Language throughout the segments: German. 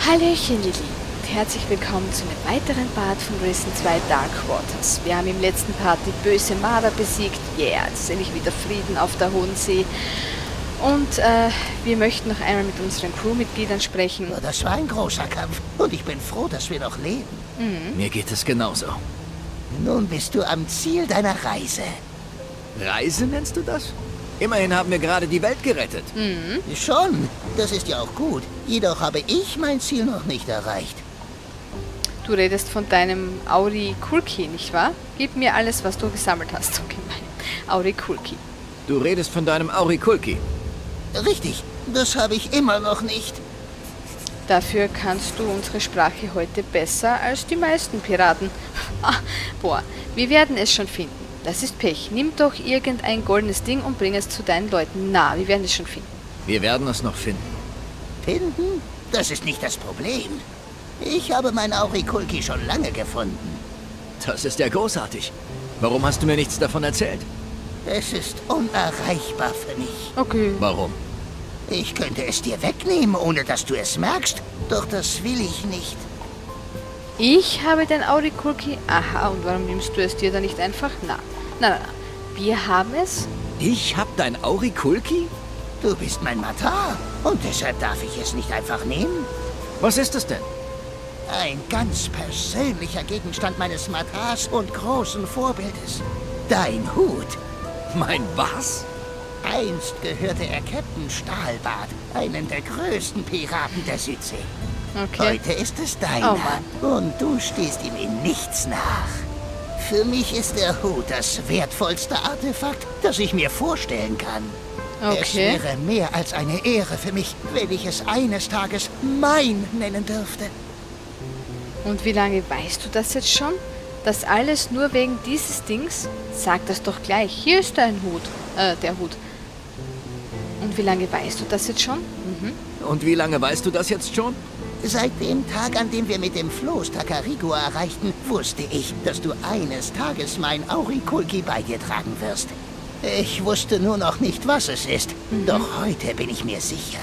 Hallöchen, Lilly. Und herzlich willkommen zu einem weiteren Part von Risen 2 Dark Waters. Wir haben im letzten Part die böse Marder besiegt. Yeah, jetzt ist endlich wieder Frieden auf der Hohen See. Und wir möchten noch einmal mit unseren Crewmitgliedern sprechen. Ja, das war ein großer Kampf. Und ich bin froh, dass wir noch leben. Mir geht es genauso. Nun bist du am Ziel deiner Reise. Reise nennst du das? Immerhin haben wir gerade die Welt gerettet. Schon, das ist ja auch gut. Jedoch habe ich mein Ziel noch nicht erreicht. Du redest von deinem Auri Kulki, nicht wahr? Gib mir alles, was du gesammelt hast. So gemein. Auri Kulki. Du redest von deinem Aurikulki. Richtig, das habe ich immer noch nicht. Dafür kannst du unsere Sprache heute besser als die meisten Piraten. Boah, wir werden es schon finden. Das ist Pech. Nimm doch irgendein goldenes Ding und bring es zu deinen Leuten. Na, wir werden es schon finden. Wir werden es noch finden. Finden? Das ist nicht das Problem. Ich habe mein Aurikulki schon lange gefunden. Das ist ja großartig. Warum hast du mir nichts davon erzählt? Es ist unerreichbar für mich. Okay. Warum? Ich könnte es dir wegnehmen, ohne dass du es merkst. Doch das will ich nicht. Ich habe den Aurikulki. Aha, und warum nimmst du es dir dann nicht einfach? Na. Wir haben es. Ich hab dein Aurikulki? Du bist mein Matar und deshalb darf ich es nicht einfach nehmen. Was ist es denn? Ein ganz persönlicher Gegenstand meines Matars und großen Vorbildes. Dein Hut. Mein was? Einst gehörte er Captain Stahlbart, einen der größten Piraten der Südsee. Okay. Heute ist es deiner. Oh und du stehst ihm in nichts nach. Für mich ist der Hut das wertvollste Artefakt, das ich mir vorstellen kann. Es Okay. wäre mehr als eine Ehre für mich, wenn ich es eines Tages mein nennen dürfte. Und wie lange weißt du das jetzt schon? Das alles nur wegen dieses Dings? Sag das doch gleich. Hier ist dein Hut. Der Hut. Und wie lange weißt du das jetzt schon? Und wie lange weißt du das jetzt schon? Seit dem Tag, an dem wir mit dem Floß Takarigua erreichten, wusste ich, dass du eines Tages mein Aurikulki bei dir tragen wirst. Ich wusste nur noch nicht, was es ist. Doch heute bin ich mir sicher.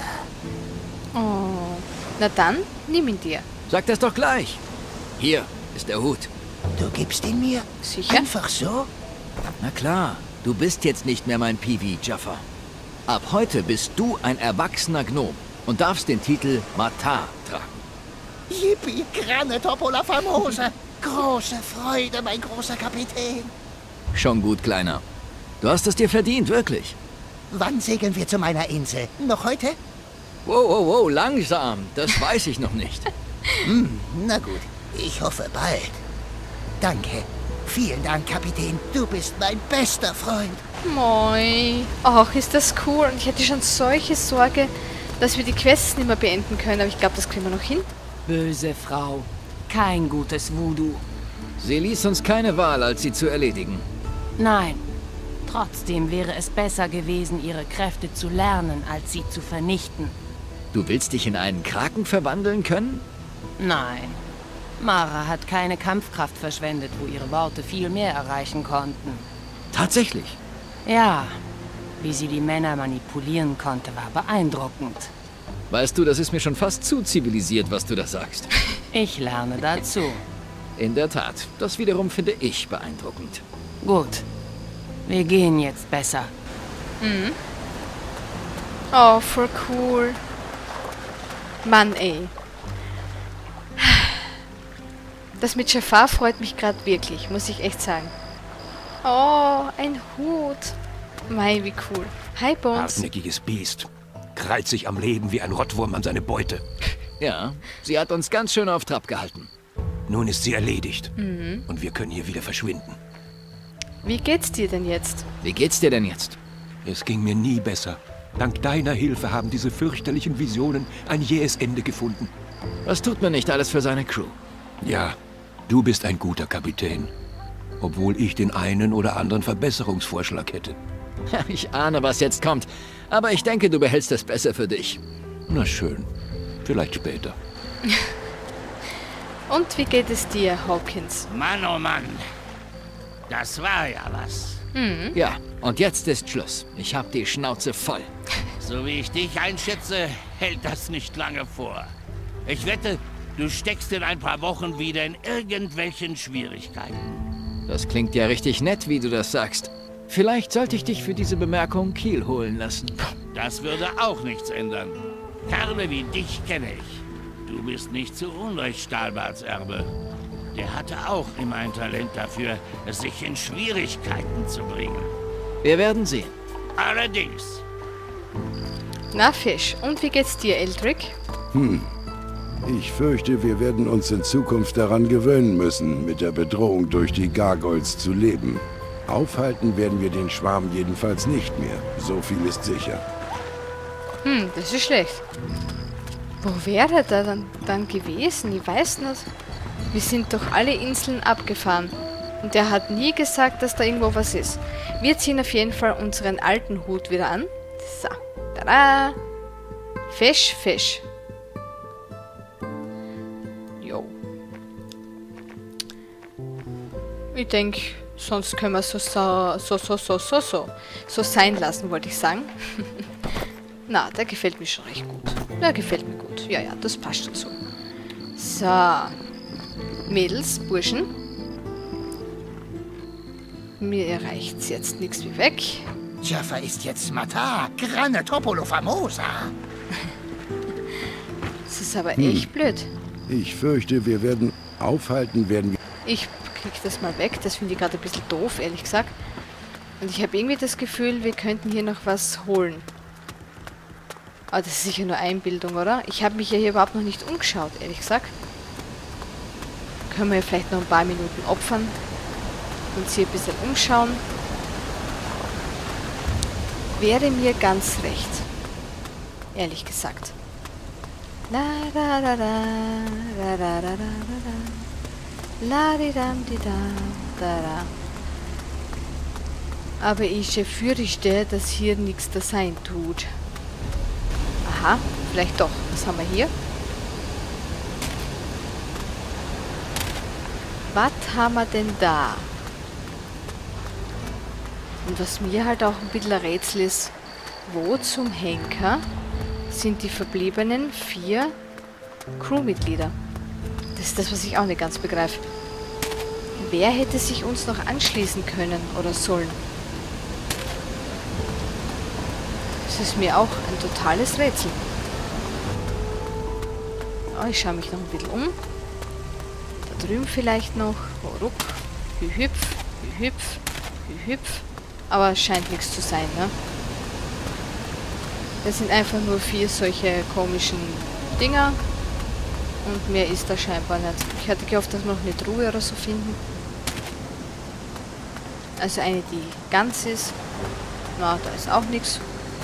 Oh. Na dann, nimm ihn dir. Sag das doch gleich. Hier ist der Hut. Du gibst ihn mir? Sicher? Einfach so? Na klar, du bist jetzt nicht mehr mein Piwi, Jaffa. Ab heute bist du ein erwachsener Gnom und darfst den Titel Matar tragen. Yippie, grande topola famosa. Große Freude, mein großer Kapitän. Schon gut, Kleiner. Du hast es dir verdient, wirklich. Wann segeln wir zu meiner Insel? Noch heute? Wow, langsam. Das weiß ich noch nicht. Na gut, ich hoffe bald. Danke. Vielen Dank, Kapitän. Du bist mein bester Freund. Moi. Ach, ist das cool. Und ich hatte schon solche Sorge, dass wir die Quests nicht mehr beenden können. Aber ich glaube, das kriegen wir noch hin. Böse Frau. Kein gutes Voodoo. Sie ließ uns keine Wahl, als sie zu erledigen. Nein. Trotzdem wäre es besser gewesen, ihre Kräfte zu lernen, als sie zu vernichten. Du willst dich in einen Kraken verwandeln können? Nein. Mara hat keine Kampfkraft verschwendet, wo ihre Worte viel mehr erreichen konnten. Tatsächlich. Ja, wie sie die Männer manipulieren konnte, war beeindruckend. Weißt du, das ist mir schon fast zu zivilisiert, was du da sagst. Ich lerne dazu. In der Tat. Das wiederum finde ich beeindruckend. Gut. Wir gehen jetzt besser. Oh, voll cool. Mann, ey. Das mit Jafar freut mich gerade wirklich, muss ich echt sagen. Oh, ein Hut. Mei, wie cool. Hi, Bones. Hartnäckiges Biest. Krallt sich am Leben wie ein Rottwurm an seine Beute. Ja, sie hat uns ganz schön auf Trab gehalten. Nun ist sie erledigt. Und wir können hier wieder verschwinden. Wie geht's dir denn jetzt? Wie geht's dir denn jetzt? Es ging mir nie besser. Dank deiner Hilfe haben diese fürchterlichen Visionen ein jähes Ende gefunden. Was tut man nicht alles für seine Crew? Ja, du bist ein guter Kapitän. Obwohl ich den einen oder anderen Verbesserungsvorschlag hätte. Ich ahne, was jetzt kommt. Aber ich denke, du behältst es besser für dich. Na schön. Vielleicht später. Und wie geht es dir, Hawkins? Mann, oh Mann. Das war ja was. Ja, und jetzt ist Schluss. Ich hab die Schnauze voll. So wie ich dich einschätze, hält das nicht lange vor. Ich wette, du steckst in ein paar Wochen wieder in irgendwelchen Schwierigkeiten. Das klingt ja richtig nett, wie du das sagst. Vielleicht sollte ich dich für diese Bemerkung Kiel holen lassen. Das würde auch nichts ändern. Kerle wie dich kenne ich. Du bist nicht zu Unrecht Stahlbarts Erbe. Der hatte auch immer ein Talent dafür, sich in Schwierigkeiten zu bringen. Wir werden sehen. Allerdings. Na, Fisch, und wie geht's dir, Eldrick? Ich fürchte, wir werden uns in Zukunft daran gewöhnen müssen, mit der Bedrohung durch die Gargoyles zu leben. Aufhalten werden wir den Schwarm jedenfalls nicht mehr. So viel ist sicher. Das ist schlecht. Wo wäre der dann gewesen? Ich weiß nicht. Wir sind doch alle Inseln abgefahren. Und der hat nie gesagt, dass da irgendwo was ist. Wir ziehen auf jeden Fall unseren alten Hut wieder an. So. Tada! Fisch, Fisch. Jo. Ich denke, sonst können wir so sein lassen, wollte ich sagen. Na, der gefällt mir schon recht gut. Der gefällt mir gut. Ja, ja, das passt schon so. So. Mädels, Burschen. Mir reicht's jetzt nichts wie weg. Jaffa ist jetzt Mata, Grande Topolo Famosa. Das ist aber echt blöd. Ich fürchte, wir werden aufhalten, werden wir... Ich krieg das mal weg. Das finde ich gerade ein bisschen doof, ehrlich gesagt. Und ich habe irgendwie das Gefühl, wir könnten hier noch was holen. Aber das ist sicher nur Einbildung, oder? Ich habe mich ja hier überhaupt noch nicht umgeschaut, ehrlich gesagt. Können wir vielleicht noch ein paar Minuten opfern. Uns hier ein bisschen umschauen. Wäre mir ganz recht. Ehrlich gesagt. La da da da da da da da da la di dam di da da da. Aber ich fürchte, dass hier nichts da sein tut. Aha, vielleicht doch. Was haben wir hier? Was haben wir denn da? Und was mir halt auch ein bisschen ein Rätsel ist, wo zum Henker sind die verbliebenen 4 Crewmitglieder? Das ist das, was ich auch nicht ganz begreife. Wer hätte sich uns noch anschließen können oder sollen? Das ist mir auch ein totales Rätsel. Oh, ich schaue mich noch ein bisschen um. Da drüben vielleicht noch. Oh, ruck. Hüpf, hüpf, hüpf. Aber es scheint nichts zu sein, ne? Das sind einfach nur 4 solche komischen Dinger. Und mehr ist da scheinbar nicht. Ich hatte gehofft, dass wir noch eine Truhe oder so finden. Also eine, die ganz ist. Na, da ist auch nichts.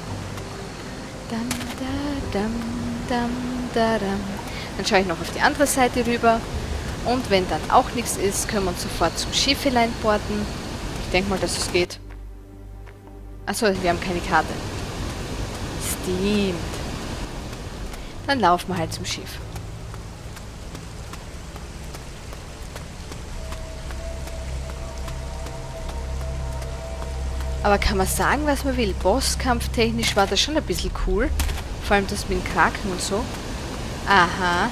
Dann schaue ich noch auf die andere Seite rüber. Und wenn dann auch nichts ist, können wir uns sofort zum Schiffelein porten. Ich denke mal, dass es geht. Achso, wir haben keine Karte. Stimmt. Dann laufen wir halt zum Schiff. Aber kann man sagen, was man will? Bosskampftechnisch war das schon ein bisschen cool. Vor allem das mit dem Kraken und so. Aha.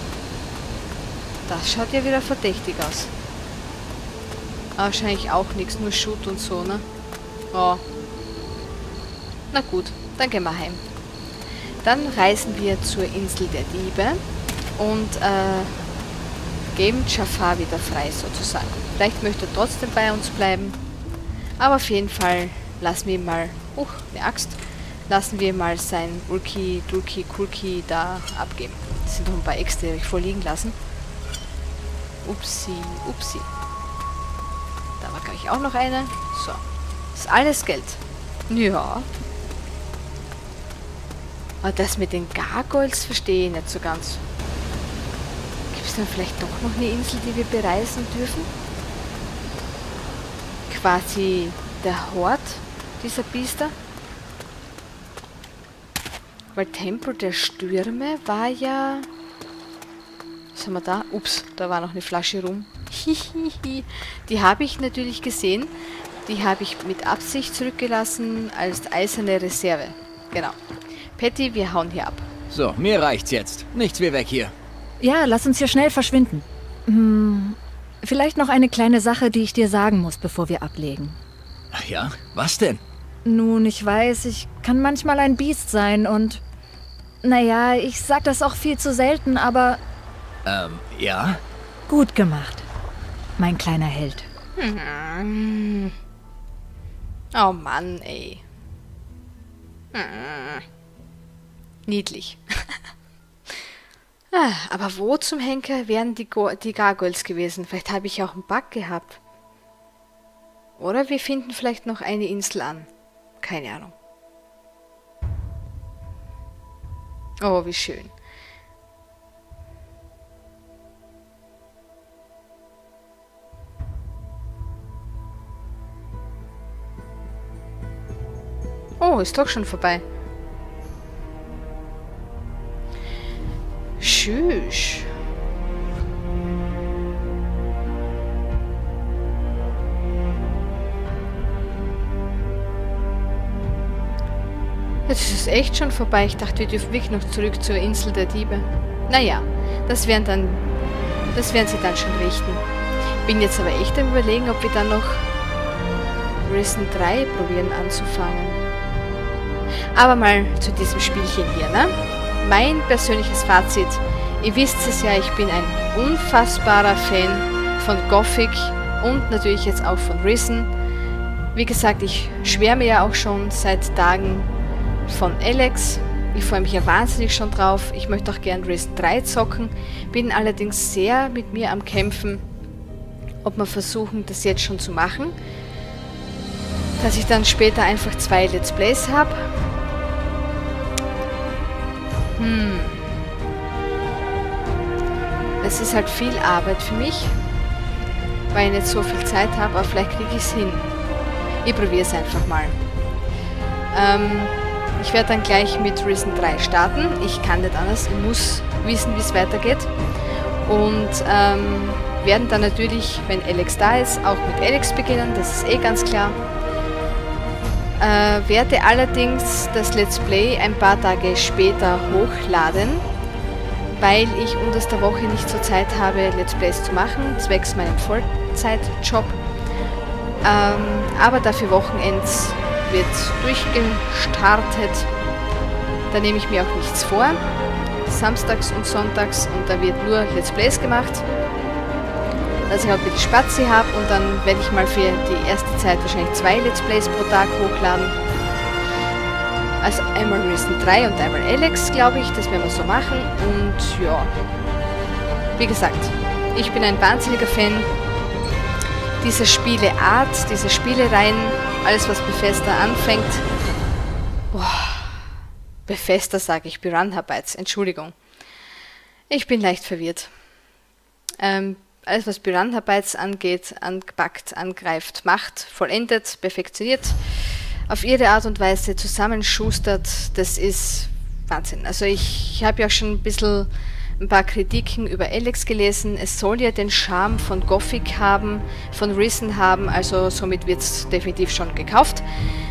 Das schaut ja wieder verdächtig aus. Aber wahrscheinlich auch nichts, nur Schutt und so, ne? Oh. Na gut, dann gehen wir heim. Dann reisen wir zur Insel der Diebe und geben Jafar wieder frei, sozusagen. Vielleicht möchte er trotzdem bei uns bleiben. Aber auf jeden Fall lassen wir mal... eine Axt. Lassen wir mal sein Ulki, Dulki, Kulki da abgeben. Das sind noch ein paar Äxte, die habe ich vorliegen lassen. Upsi, upsi. Da war, glaube ich, auch noch eine. So. Das ist alles Geld. Ja. Aber das mit den Gargoyles verstehe ich nicht so ganz. Gibt es dann vielleicht doch noch eine Insel, die wir bereisen dürfen? Quasi der Hort dieser Biester? Weil Tempel der Stürme war ja... Was haben wir da? Ups, da war noch eine Flasche rum. Die habe ich natürlich gesehen. Die habe ich mit Absicht zurückgelassen als eiserne Reserve. Genau. Patty, wir hauen hier ab. So, mir reicht's jetzt. Nichts wie weg hier. Ja, lass uns hier schnell verschwinden. Vielleicht noch eine kleine Sache, die ich dir sagen muss, bevor wir ablegen. Ach ja? Was denn? Nun, ich weiß, ich kann manchmal ein Biest sein und... Naja, ich sag das auch viel zu selten, aber... Ja? Gut gemacht, mein kleiner Held. Oh Mann, ey. Niedlich. Aber wo zum Henker wären die Gargoyles gewesen? Vielleicht habe ich auch einen Bug gehabt. Oder wir finden vielleicht noch eine Insel an. Keine Ahnung. Oh, wie schön. Oh, ist doch schon vorbei. Tschüss. Jetzt ist es echt schon vorbei. Ich dachte, wir dürfen wirklich noch zurück zur Insel der Diebe. Naja, das werden sie dann schon richten. Bin jetzt aber echt am Überlegen, ob wir dann noch Risen 3 probieren anzufangen. Aber mal zu diesem Spielchen hier, ne? Mein persönliches Fazit. Ihr wisst es ja, ich bin ein unfassbarer Fan von Gothic und natürlich jetzt auch von Risen. Wie gesagt, ich schwärme ja auch schon seit Tagen von Alex. Ich freue mich ja wahnsinnig schon drauf. Ich möchte auch gern Risen 3 zocken. Bin allerdings sehr mit mir am Kämpfen, ob wir versuchen, das jetzt schon zu machen. Dass ich dann später einfach 2 Let's Plays habe. Es ist halt viel Arbeit für mich, weil ich nicht so viel Zeit habe, aber vielleicht kriege ich es hin. Ich probiere es einfach mal. Ich werde dann gleich mit Risen 3 starten. Ich kann nicht anders, ich muss wissen, wie es weitergeht. Und werden dann natürlich, wenn Alex da ist, auch mit Alex beginnen, das ist eh ganz klar. Werde allerdings das Let's Play ein paar Tage später hochladen, weil ich unter der Woche nicht so Zeit habe, Let's Plays zu machen, zwecks meinem Vollzeitjob. Aber dafür Wochenends wird durchgestartet. Da nehme ich mir auch nichts vor. Samstags und sonntags und da wird nur Let's Plays gemacht. Dass ich auch ein bisschen Spazi habe und dann werde ich mal für die erste Zeit wahrscheinlich 2 Let's Plays pro Tag hochladen. Also einmal Risen 3 und einmal Alex, glaube ich, das werden wir so machen. Und ja, wie gesagt, ich bin ein wahnsinniger Fan dieser Spieleart, dieser Spielereien, alles was Bethesda anfängt. Bethesda sage ich, Piranha Bytes, Entschuldigung. Ich bin leicht verwirrt. Alles was Piranha Bytes angeht, angepackt, angreift, macht, vollendet, perfektioniert, auf ihre Art und Weise zusammenschustert, das ist Wahnsinn. Also ich habe ja auch schon ein paar Kritiken über Alex gelesen. Es soll ja den Charme von Gothic haben, von Risen haben, also somit wird es definitiv schon gekauft.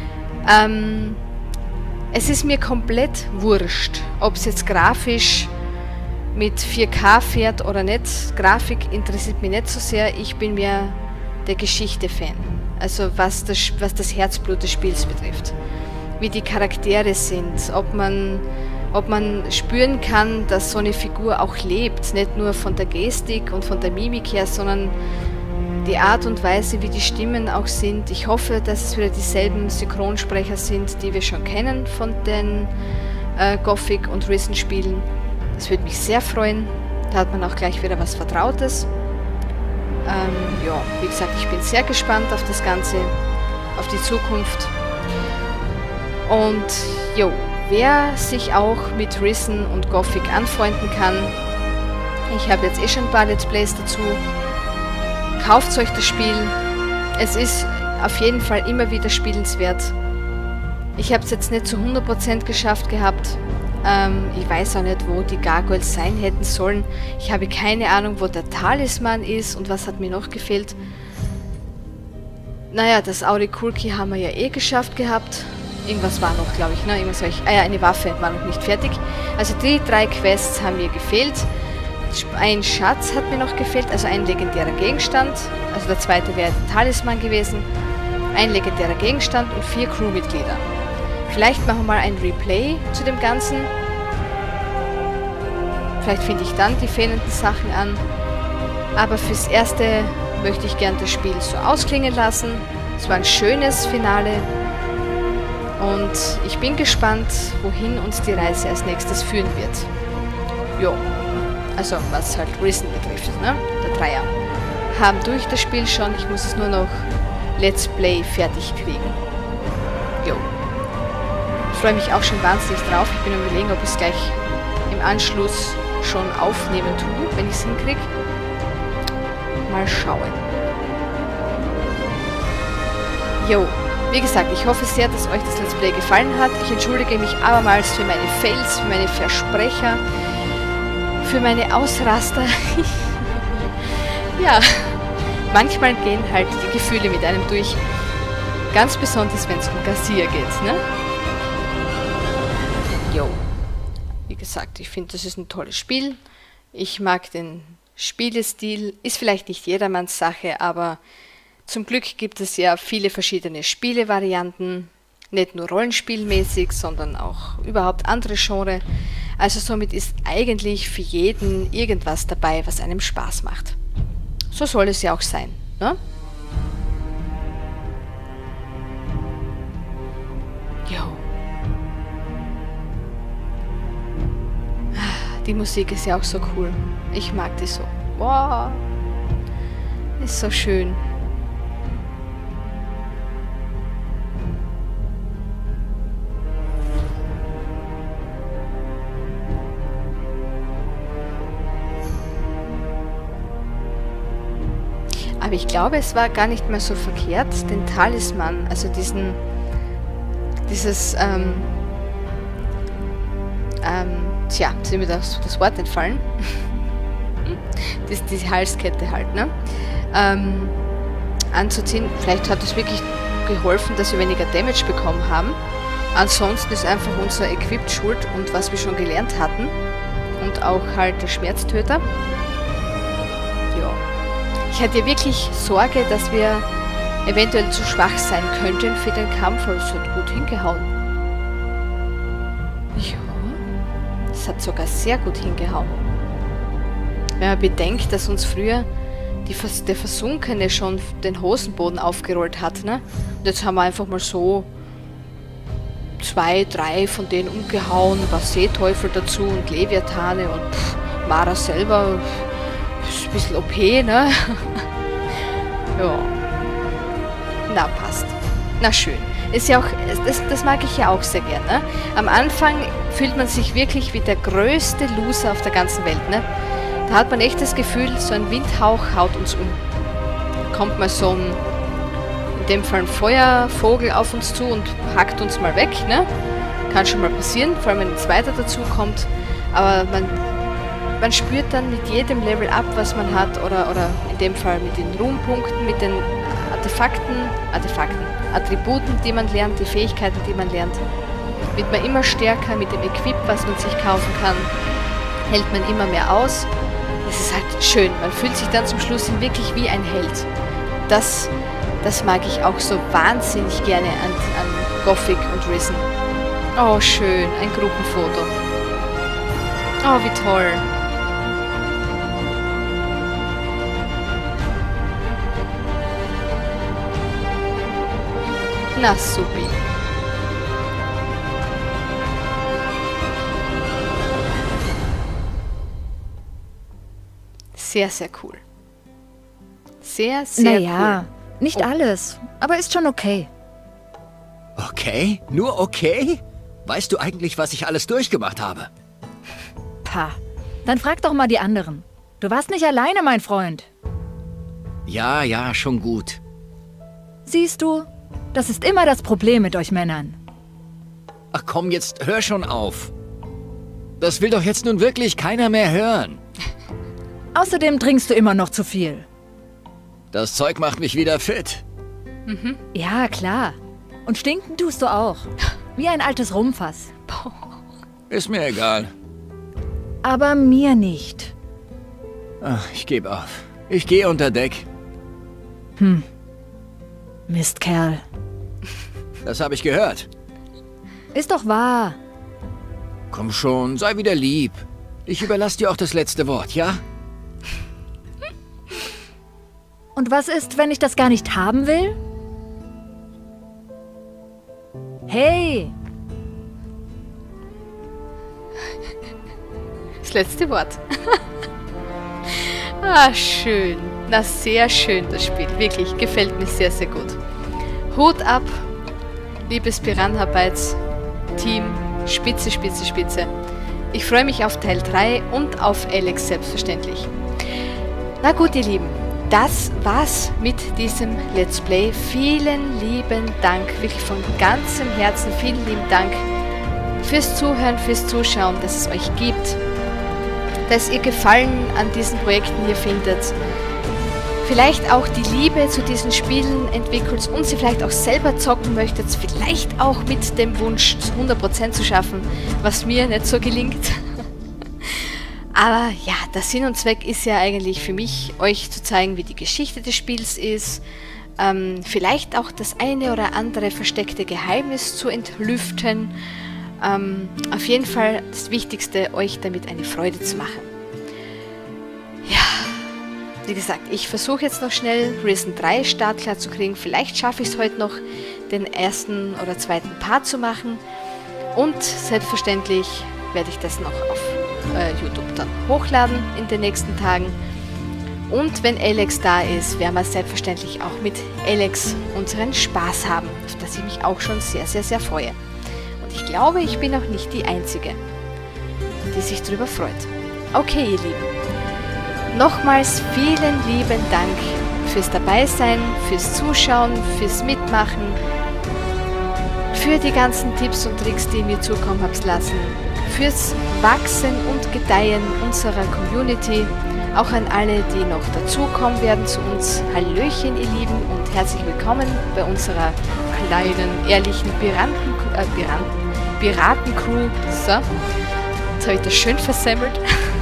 Es ist mir komplett wurscht, ob es jetzt grafisch mit 4K fährt oder nicht. Grafik interessiert mich nicht so sehr. Ich bin mehr der Geschichte-Fan. Also was das Herzblut des Spiels betrifft. Wie die Charaktere sind. Ob man spüren kann, dass so eine Figur auch lebt. Nicht nur von der Gestik und von der Mimik her, sondern die Art und Weise, wie die Stimmen auch sind. Ich hoffe, dass es wieder dieselben Synchronsprecher sind, die wir schon kennen von den Gothic und Risen Spielen. Das würde mich sehr freuen. Da hat man auch gleich wieder was Vertrautes. Ja, wie gesagt, ich bin sehr gespannt auf das Ganze, auf die Zukunft. Und jo, wer sich auch mit Risen und Gothic anfreunden kann, ich habe jetzt eh schon ein paar Let's Plays dazu. Kauft euch das Spiel. Es ist auf jeden Fall immer wieder spielenswert. Ich habe es jetzt nicht zu 100% geschafft gehabt. Ich weiß auch nicht, wo die Gargoyles sein hätten sollen. Ich habe keine Ahnung, wo der Talisman ist und was hat mir noch gefehlt. Naja, das Aurikulki haben wir ja eh geschafft gehabt irgendwas war noch, glaube ich, ne? Irgendwas eine Waffe war noch nicht fertig. Also die 3 Quests haben mir gefehlt. Ein Schatz hat mir noch gefehlt, also ein legendärer Gegenstand. Also der zweite wäre der Talisman gewesen. Ein legendärer Gegenstand und 4 Crewmitglieder. Vielleicht machen wir mal ein Replay zu dem Ganzen. Vielleicht finde ich dann die fehlenden Sachen an. Aber fürs Erste möchte ich gern das Spiel so ausklingen lassen. Es war ein schönes Finale. Und ich bin gespannt, wohin uns die Reise als nächstes führen wird. Jo. Also was halt Risen betrifft, ne? Der Dreier. Haben durch das Spiel schon. Ich muss es nur noch Let's Play fertig kriegen. Jo. Ich freue mich auch schon wahnsinnig drauf. Ich bin am Überlegen, ob ich es gleich im Anschluss schon aufnehmen tue, wenn ich es hinkriege. Mal schauen. Jo. Wie gesagt, ich hoffe sehr, dass euch das Let's Play gefallen hat. Ich entschuldige mich abermals für meine Fails, für meine Versprecher, für meine Ausraster. Ja, manchmal gehen halt die Gefühle mit einem durch. Ganz besonders, wenn es um Garcia geht, ne? Jo. Wie gesagt, ich finde, das ist ein tolles Spiel. Ich mag den Spielestil. Ist vielleicht nicht jedermanns Sache, aber zum Glück gibt es ja viele verschiedene Spielevarianten. Nicht nur rollenspielmäßig, sondern auch überhaupt andere Genre. Also somit ist eigentlich für jeden irgendwas dabei, was einem Spaß macht. So soll es ja auch sein, ne? Jo. Die Musik ist ja auch so cool. Ich mag die so. Wow. Ist so schön. Aber ich glaube, es war gar nicht mehr so verkehrt, den Talisman, also dieses, tja, ist mir das Wort entfallen. Diese Halskette halt, ne? Anzuziehen. Vielleicht hat es wirklich geholfen, dass wir weniger Damage bekommen haben. Ansonsten ist einfach unser Equip schuld und was wir schon gelernt hatten. Und auch halt der Schmerztöter. Ja. Ich hatte ja wirklich Sorge, dass wir eventuell zu schwach sein könnten für den Kampf, aber es hat gut hingehauen. Ja, es hat sogar sehr gut hingehauen. Wenn man bedenkt, dass uns früher der Versunkene schon den Hosenboden aufgerollt hat, ne? Und jetzt haben wir einfach mal so 2, 3 von denen umgehauen, ein paar Seeteufel dazu und Leviathane und Mara selber ist ein bisschen OP, ne? Ja. Na, passt. Na, schön. Ist ja auch, das mag ich ja auch sehr gern, ne? Am Anfang fühlt man sich wirklich wie der größte Loser auf der ganzen Welt, ne? Da hat man echt das Gefühl, so ein Windhauch haut uns um. Da kommt mal so ein, in dem Fall ein Feuervogel auf uns zu und hackt uns mal weg, ne? Kann schon mal passieren, vor allem wenn ein zweiter dazu kommt. Aber man spürt dann mit jedem Level ab, was man hat, oder in dem Fall mit den Ruhmpunkten, mit den Attributen, die man lernt, die Fähigkeiten, die man lernt, wird man immer stärker. Mit dem Equip, was man sich kaufen kann, hält man immer mehr aus. Es ist halt schön, man fühlt sich dann zum Schluss wirklich wie ein Held. Das mag ich auch so wahnsinnig gerne an Gothic und Risen. Oh, schön, ein Gruppenfoto. Oh, wie toll. Na, supi. Sehr, sehr cool. Sehr, sehr cool. Naja, nicht alles, aber ist schon okay. Okay? Nur okay? Weißt du eigentlich, was ich alles durchgemacht habe? Pah, dann frag doch mal die anderen. Du warst nicht alleine, mein Freund. Ja, schon gut. Siehst du, das ist immer das Problem mit euch Männern. Ach komm, jetzt hör schon auf. Das will doch jetzt nun wirklich keiner mehr hören. Außerdem trinkst du immer noch zu viel. Das Zeug macht mich wieder fit. Ja, klar. Und stinken tust du auch. Wie ein altes Rumfass. Ist mir egal. Aber mir nicht. Ach, ich gebe auf. Ich gehe unter Deck. Mistkerl. Das habe ich gehört. Ist doch wahr. Komm schon, sei wieder lieb. Ich überlasse dir auch das letzte Wort, ja? Und was ist, wenn ich das gar nicht haben will? Hey! Das letzte Wort. Ah, schön. Na, sehr schön, das Spiel. Wirklich, gefällt mir sehr, sehr gut. Hut ab, liebes Piranha-Bytes-Team. Spitze, spitze, spitze. Ich freue mich auf Teil 3 und auf Alex selbstverständlich. Na gut, ihr Lieben. Das war's mit diesem Let's Play. Vielen lieben Dank, wirklich von ganzem Herzen, vielen lieben Dank fürs Zuhören, fürs Zuschauen, dass es euch gibt, dass ihr Gefallen an diesen Projekten hier findet, vielleicht auch die Liebe zu diesen Spielen entwickelt und sie vielleicht auch selber zocken möchtet, vielleicht auch mit dem Wunsch 100% zu schaffen, was mir nicht so gelingt. Aber ja, der Sinn und Zweck ist ja eigentlich für mich, euch zu zeigen, wie die Geschichte des Spiels ist, vielleicht auch das eine oder andere versteckte Geheimnis zu entlüften. Auf jeden Fall das Wichtigste, euch damit eine Freude zu machen. Ja, wie gesagt, ich versuche jetzt noch schnell Risen 3 startklar zu kriegen. Vielleicht schaffe ich es heute noch, den ersten oder zweiten Part zu machen. Und selbstverständlich werde ich das noch auf YouTube dann hochladen in den nächsten Tagen. Und wenn Alex da ist, werden wir selbstverständlich auch mit Alex unseren Spaß haben, auf das ich mich auch schon sehr, sehr, sehr freue. Und ich glaube, ich bin auch nicht die Einzige, die sich darüber freut. Okay, ihr Lieben. Nochmals vielen lieben Dank fürs Dabeisein, fürs Zuschauen, fürs Mitmachen, für die ganzen Tipps und Tricks, die ihr mir zukommen habt lassen, fürs Wachsen und Gedeihen unserer Community, auch an alle, die noch dazukommen werden zu uns. Hallöchen, ihr Lieben, und herzlich willkommen bei unserer kleinen, ehrlichen Piratencrew. So, jetzt habe ich das schön versemmelt.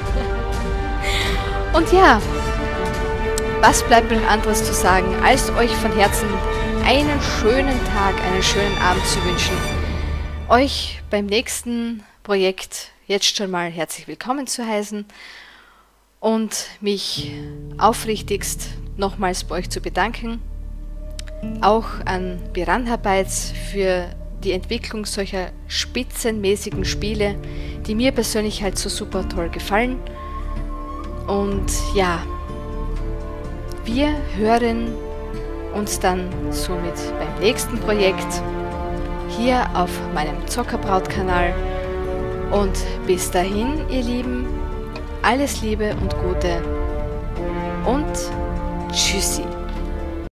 Und ja, was bleibt mir noch anderes zu sagen, als euch von Herzen einen schönen Tag, einen schönen Abend zu wünschen. Euch beim nächsten Projekt jetzt schon mal herzlich willkommen zu heißen und mich aufrichtigst nochmals bei euch zu bedanken. Auch an Piranha Bytes für die Entwicklung solcher spitzenmäßigen Spiele, die mir persönlich halt so super toll gefallen. Und ja, wir hören uns dann somit beim nächsten Projekt hier auf meinem Zockerbraut-Kanal. Und bis dahin, ihr Lieben, alles Liebe und Gute und tschüssi.